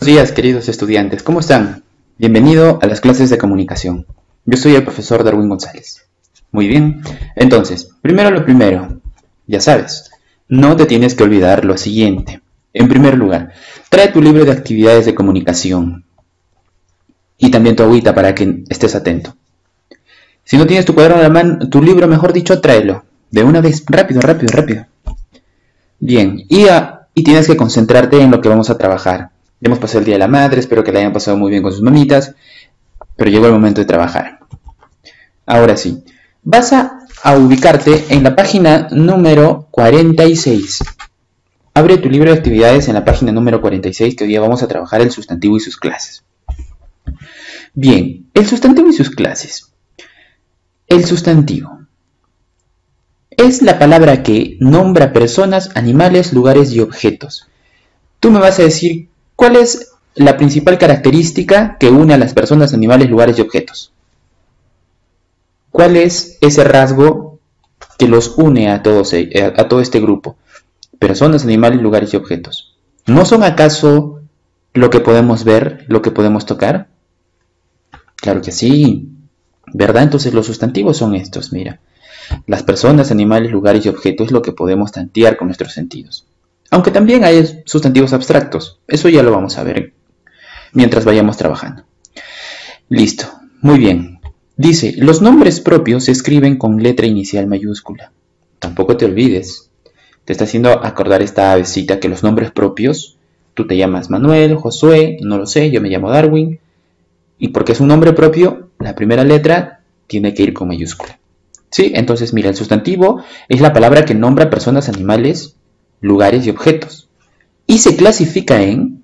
días, queridos estudiantes, ¿cómo están? Bienvenido a las clases de comunicación. Yo soy el profesor Darwin González. Muy bien, entonces, primero lo primero, ya sabes, no te tienes que olvidar lo siguiente. En primer lugar, trae tu libro de actividades de comunicación y también tu agüita para que estés atento. Si no tienes tu cuaderno a la mano, tu libro, mejor dicho, tráelo. De una vez, rápido. Bien, y tienes que concentrarte en lo que vamos a trabajar. Ya hemos pasado el Día de la Madre, espero que la hayan pasado muy bien con sus mamitas, pero llegó el momento de trabajar. Ahora sí, vas a ubicarte en la página número 46. Abre tu libro de actividades en la página número 46, que hoy día vamos a trabajar el sustantivo y sus clases. Bien, el sustantivo y sus clases. El sustantivo es la palabra que nombra personas, animales, lugares y objetos. Tú me vas a decir cuál es la principal característica que une a las personas, animales, lugares y objetos. ¿Cuál es ese rasgo que los une a todo este grupo? Personas, animales, lugares y objetos. ¿No son acaso lo que podemos ver, lo que podemos tocar? Claro que sí, ¿verdad? Entonces los sustantivos son estos, mira. Las personas, animales, lugares y objetos es lo que podemos tantear con nuestros sentidos. Aunque también hay sustantivos abstractos, eso ya lo vamos a ver mientras vayamos trabajando. Listo, muy bien. Dice, los nombres propios se escriben con letra inicial mayúscula. Tampoco te olvides, te está haciendo acordar esta avecita que los nombres propios, tú te llamas Manuel, Josué, no lo sé, yo me llamo Darwin, y porque es un nombre propio, la primera letra tiene que ir con mayúscula. ¿Sí? Entonces, mira, el sustantivo es la palabra que nombra personas, animales, lugares y objetos. Y se clasifica en,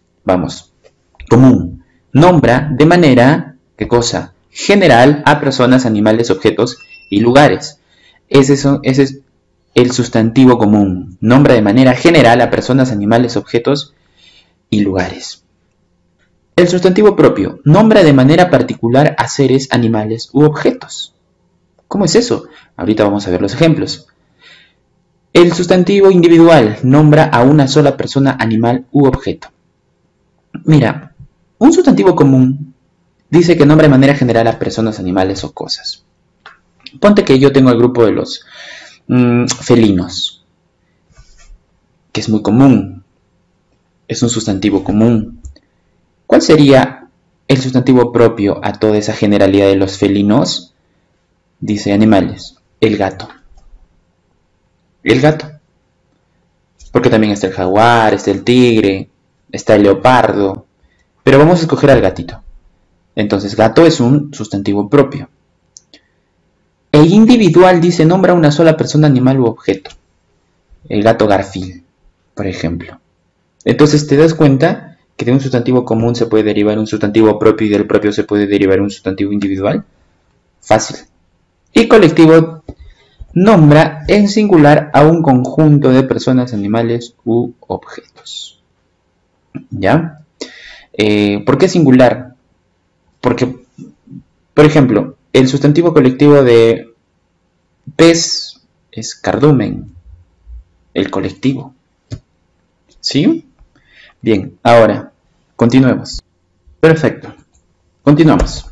común. Nombra de manera, ¿qué cosa? General a personas, animales, objetos y lugares. Ese es el sustantivo común. Nombra de manera general a personas, animales, objetos y lugares. El sustantivo propio nombra de manera particular a seres, animales u objetos. ¿Cómo es eso? Ahorita vamos a ver los ejemplos. El sustantivo individual nombra a una sola persona, animal u objeto. Mira, un sustantivo común dice que nombra de manera general a personas, animales o cosas. Ponte que yo tengo el grupo de los felinos, que es muy común. Es un sustantivo común. ¿Cuál sería el sustantivo propio a toda esa generalidad de los felinos? Dice animales, el gato. El gato. Porque también está el jaguar, está el tigre, está el leopardo. Pero vamos a escoger al gatito. Entonces, gato es un sustantivo propio. E individual dice, nombra a una sola persona, animal u objeto. El gato Garfield, por ejemplo. Entonces, ¿te das cuenta que de un sustantivo común se puede derivar un sustantivo propio y del propio se puede derivar un sustantivo individual? Fácil. Y colectivo nombra en singular a un conjunto de personas, animales u objetos. ¿Ya? ¿Por qué singular? Porque, por ejemplo, el sustantivo colectivo de pez es cardumen, el colectivo. ¿Sí? Bien, ahora, continuemos. Perfecto, continuamos.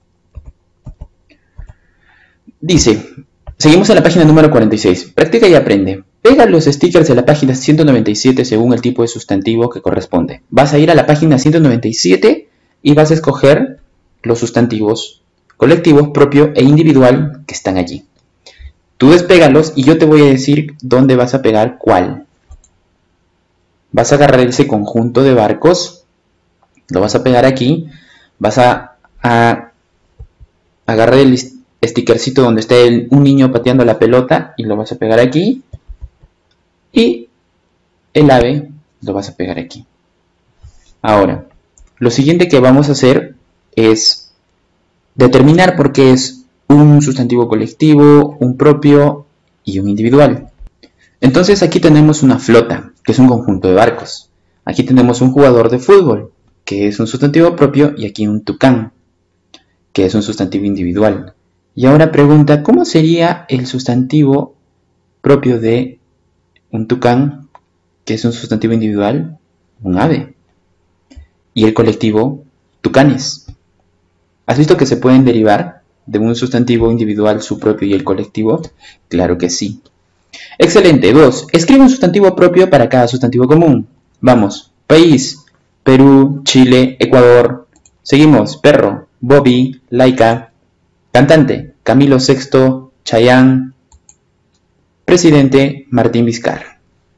Dice, seguimos en la página número 46. Practica y aprende. Pega los stickers de la página 197 según el tipo de sustantivo que corresponde. Vas a ir a la página 197 y vas a escoger los sustantivos colectivos, propio e individual que están allí. Tú despégalos y yo te voy a decir dónde vas a pegar cuál. Vas a agarrar ese conjunto de barcos, lo vas a pegar aquí, vas a agarrar el stickercito donde está un niño pateando la pelota y lo vas a pegar aquí. Y el ave lo vas a pegar aquí. Ahora, lo siguiente que vamos a hacer es determinar por qué es un sustantivo colectivo, un propio y un individual. Entonces aquí tenemos una flota, que es un conjunto de barcos. Aquí tenemos un jugador de fútbol, que es un sustantivo propio, y aquí un tucán, que es un sustantivo individual. Y ahora pregunta, ¿cómo sería el sustantivo propio de un tucán, que es un sustantivo individual? Un ave. y el colectivo tucanes. ¿Has visto que se pueden derivar de un sustantivo individual su propio y el colectivo? Claro que sí. Excelente. 2. Escribe un sustantivo propio para cada sustantivo común. Vamos. País: Perú, Chile, Ecuador. Seguimos. Perro: Bobby, Laika. Cantante: Camilo VI, Chayanne. Presidente: Martín Vizcarra.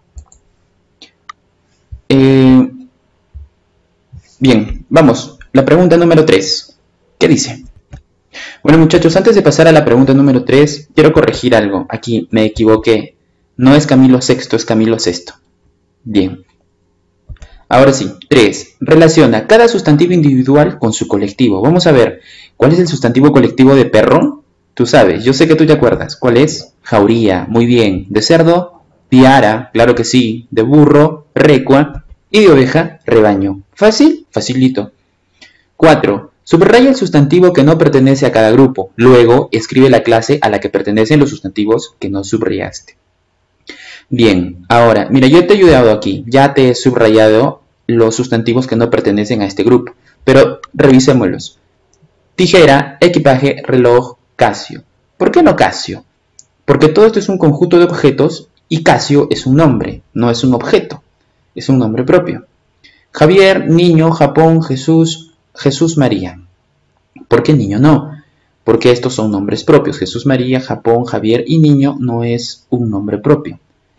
Bien, vamos. La pregunta número 3. ¿Qué dice? Bueno, muchachos, antes de pasar a la pregunta número 3, quiero corregir algo. Aquí me equivoqué. No es Camilo VI, es Camilo VI. Bien. Ahora sí. 3. Relaciona cada sustantivo individual con su colectivo. Vamos a ver. ¿Cuál es el sustantivo colectivo de perro? Tú sabes. Yo sé que tú te acuerdas. ¿Cuál es? Jauría. Muy bien. De cerdo, piara. Claro que sí. De burro, recua. Y de oveja, rebaño. ¿Fácil? Facilito. 4. Subraya el sustantivo que no pertenece a cada grupo. Luego, escribe la clase a la que pertenecen los sustantivos que no subrayaste. Bien, ahora, mira, yo te he ayudado aquí. Ya te he subrayado los sustantivos que no pertenecen a este grupo. Pero revisémoslos. Tijera, equipaje, reloj, Casio. ¿Por qué no Casio? Porque todo esto es un conjunto de objetos y Casio es un nombre, no es un objeto. Es un nombre propio. Javier, niño, Japón, Jesús, Jesús María. ¿Por qué niño no? Porque estos son nombres propios. Jesús María, Japón, Javier y niño no es un nombre propio.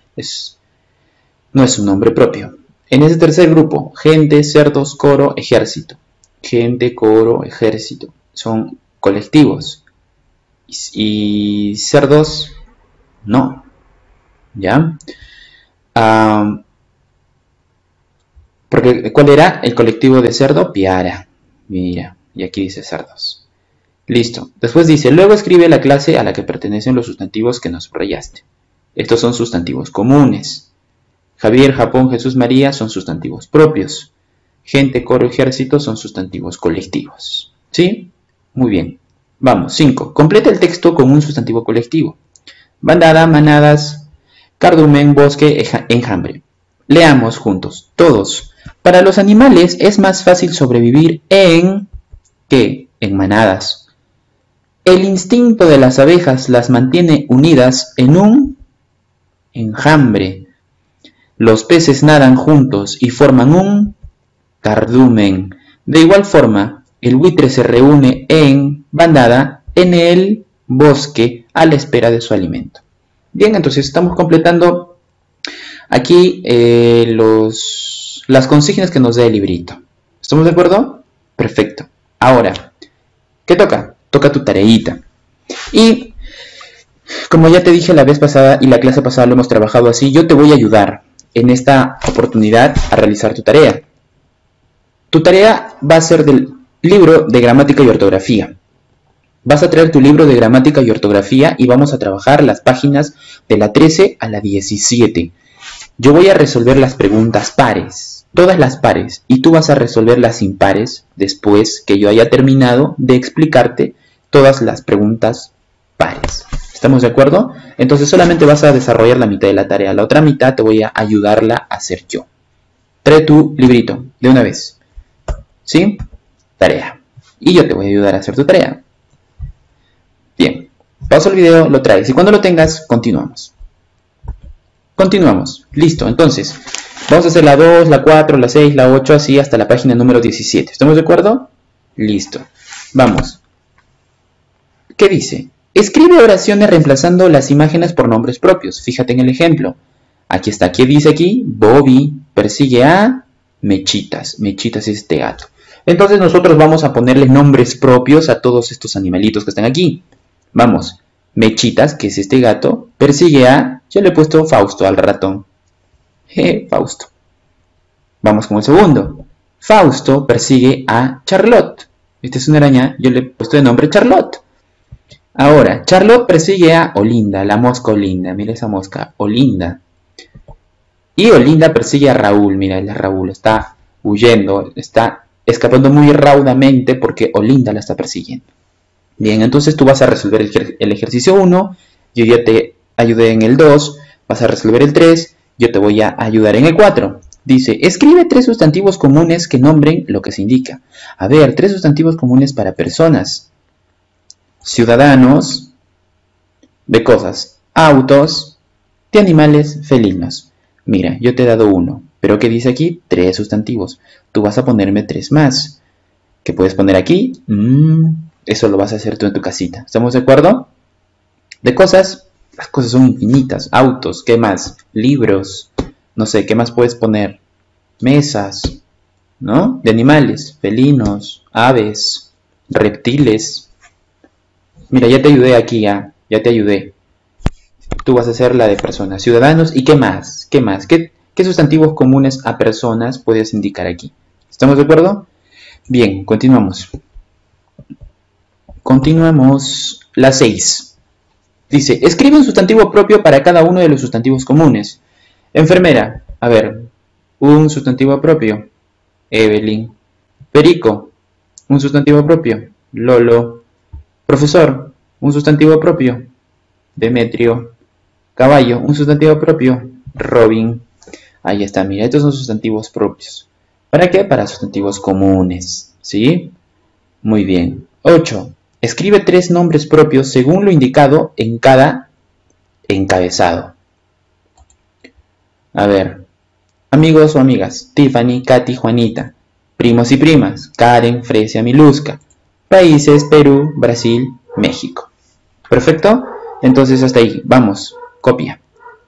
No es un nombre propio. En ese tercer grupo, gente, cerdos, coro, ejército. Gente, coro, ejército. Son colectivos. Y cerdos, no. ¿Ya? Porque, ¿cuál era el colectivo de cerdo? Piara. Mira, y aquí dice cerdos. Listo. Después dice, luego escribe la clase a la que pertenecen los sustantivos que no subrayaste. Estos son sustantivos comunes. Javier, Japón, Jesús, María son sustantivos propios. Gente, coro, ejército son sustantivos colectivos. ¿Sí? Muy bien. Vamos. 5. Completa el texto con un sustantivo colectivo. Bandada, manadas, cardumen, bosque, enjambre. Leamos juntos. Todos. Para los animales es más fácil sobrevivir en... ¿qué? En manadas. El instinto de las abejas las mantiene unidas en un enjambre. Los peces nadan juntos y forman un cardumen. De igual forma, el buitre se reúne en bandada en el bosque a la espera de su alimento. Bien, entonces estamos completando aquí las consignas que nos da el librito. ¿Estamos de acuerdo? Perfecto. Ahora, ¿qué toca? Toca tu tareita. Y como ya te dije la vez pasada y la clase pasada lo hemos trabajado así, yo te voy a ayudar en esta oportunidad a realizar tu tarea. Tu tarea va a ser del libro de gramática y ortografía. Vas a traer tu libro de gramática y ortografía y vamos a trabajar las páginas de la 13 a la 17. Yo voy a resolver las preguntas pares, todas las pares, y tú vas a resolver las impares después que yo haya terminado de explicarte todas las preguntas pares. ¿Estamos de acuerdo? Entonces solamente vas a desarrollar la mitad de la tarea. La otra mitad te voy a ayudarla a hacer yo. Trae tu librito de una vez. ¿Sí? Tarea. Y yo te voy a ayudar a hacer tu tarea. Bien. Pausa el video, lo traes. Y cuando lo tengas, continuamos. Continuamos. Listo. Entonces, vamos a hacer la 2, la 4, la 6, la 8, así hasta la página número 17. ¿Estamos de acuerdo? Listo. Vamos. ¿Qué dice? Escribe oraciones reemplazando las imágenes por nombres propios. Fíjate en el ejemplo. Aquí está. ¿Qué dice aquí? Bobby persigue a Mechitas. Mechitas es este gato. Entonces nosotros vamos a ponerle nombres propios a todos estos animalitos que están aquí. Vamos. Mechitas, que es este gato, persigue a... Yo le he puesto Fausto al ratón. Fausto. Vamos con el segundo. Fausto persigue a Charlotte. Esta es una araña. Yo le he puesto de nombre Charlotte. Ahora, Charlotte persigue a Olinda, la mosca Olinda. Mira esa mosca, Olinda. Y Olinda persigue a Raúl. Mira, el Raúl está huyendo, está escapando muy raudamente porque Olinda la está persiguiendo. Bien, entonces tú vas a resolver el ejercicio 1. Yo ya te ayudé en el 2. Vas a resolver el 3. Yo te voy a ayudar en el 4. Dice, escribe 3 sustantivos comunes que nombren lo que se indica. A ver, 3 sustantivos comunes para personas, ciudadanos, de cosas, autos, de animales, felinos. Mira, yo te he dado 1, pero ¿qué dice aquí? 3 sustantivos. Tú vas a ponerme 3 más. ¿Qué puedes poner aquí? Eso lo vas a hacer tú en tu casita. ¿Estamos de acuerdo? De cosas, las cosas son infinitas. Autos, ¿qué más? Libros, no sé, ¿qué más puedes poner? Mesas, ¿no? De animales, felinos, aves, reptiles. Mira, ya te ayudé aquí, ya te ayudé. Tú vas a hacer la de personas, ciudadanos, ¿y qué más? ¿Qué más? ¿Qué sustantivos comunes a personas puedes indicar aquí? ¿Estamos de acuerdo? Bien, continuamos. Continuamos. La 6. Dice, escribe un sustantivo propio para cada uno de los sustantivos comunes. Enfermera, a ver, un sustantivo propio. Evelyn. Perico, un sustantivo propio. Lolo. Profesor, un sustantivo propio. Demetrio. Caballo, un sustantivo propio. Robin. Ahí está, mira, estos son sustantivos propios. ¿Para qué? Para sustantivos comunes, ¿sí? Muy bien. 8. Escribe 3 nombres propios según lo indicado en cada encabezado. A ver, amigos o amigas, Tiffany, Katy, Juanita. Primos y primas, Karen, Fresia, Miluska. Países, Perú, Brasil, México. ¿Perfecto? Entonces hasta ahí, vamos, copia.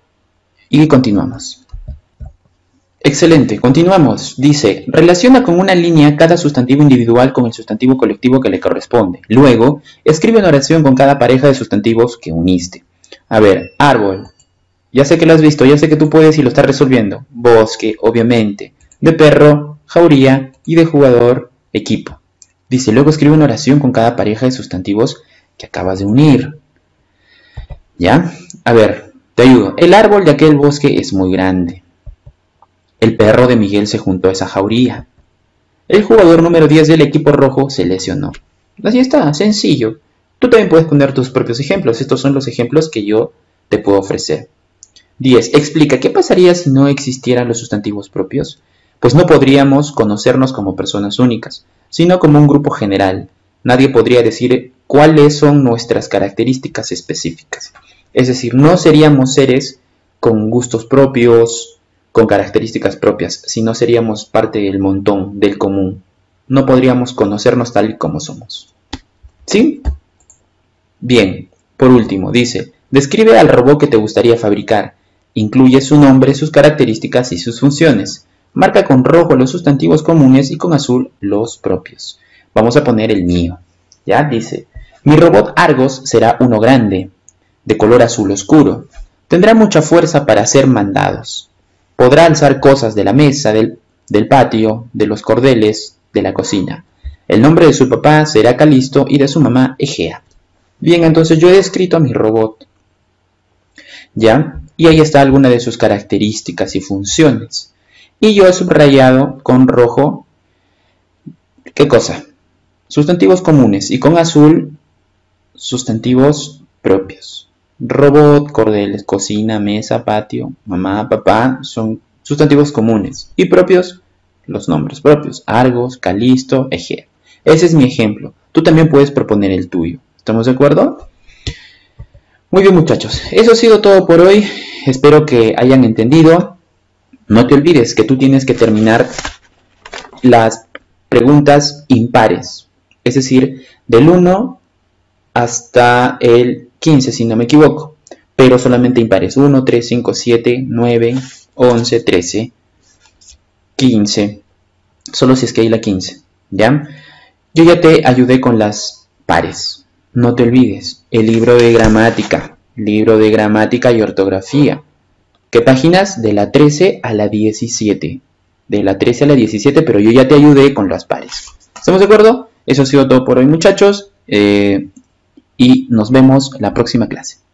Y continuamos. Excelente, continuamos. Dice, relaciona con una línea cada sustantivo individual con el sustantivo colectivo que le corresponde. Luego, escribe una oración con cada pareja de sustantivos que uniste. A ver, árbol. Ya sé que lo has visto, ya sé que tú puedes y lo estás resolviendo. Bosque, obviamente. De perro, jauría. Y de jugador, equipo. Dice, luego escribe una oración con cada pareja de sustantivos que acabas de unir. ¿Ya? A ver, te ayudo. El árbol de aquel bosque es muy grande. El perro de Miguel se juntó a esa jauría. El jugador número 10 del equipo rojo se lesionó. Así está, sencillo. Tú también puedes poner tus propios ejemplos. Estos son los ejemplos que yo te puedo ofrecer. 10. Explica, ¿qué pasaría si no existieran los sustantivos propios? Pues no podríamos conocernos como personas únicas, sino como un grupo general. Nadie podría decir cuáles son nuestras características específicas. Es decir, no seríamos seres con gustos propios, con características propias, sino seríamos parte del montón, del común. No podríamos conocernos tal y como somos. ¿Sí? Bien, por último, dice, describe al robot que te gustaría fabricar. Incluye su nombre, sus características y sus funciones. Marca con rojo los sustantivos comunes y con azul los propios. Vamos a poner el mío. ¿Ya? Dice, mi robot Argos será uno grande, de color azul oscuro. Tendrá mucha fuerza para hacer mandados. Podrá alzar cosas de la mesa, del patio, de los cordeles, de la cocina. El nombre de su papá será Calisto y de su mamá Egea. Bien, entonces yo he escrito a mi robot. ¿Ya? Y ahí está alguna de sus características y funciones. Y yo he subrayado con rojo, ¿qué cosa? Sustantivos comunes y con azul, sustantivos propios. Robot, cordeles, cocina, mesa, patio, mamá, papá son sustantivos comunes y propios, los nombres propios, Argos, Calisto, Egea. Ese es mi ejemplo. Tú también puedes proponer el tuyo. ¿Estamos de acuerdo? Muy bien, muchachos. Eso ha sido todo por hoy. Espero que hayan entendido. No te olvides que tú tienes que terminar las preguntas impares. Es decir, del 1 hasta el 15, si no me equivoco, pero solamente impares. 1, 3, 5, 7, 9, 11, 13, 15, solo si es que hay la 15, ¿ya? Yo ya te ayudé con las pares. No te olvides, el libro de gramática y ortografía. ¿Qué páginas? De la 13 a la 17. De la 13 a la 17, pero yo ya te ayudé con las pares. ¿Estamos de acuerdo? Eso ha sido todo por hoy, muchachos. Y nos vemos la próxima clase.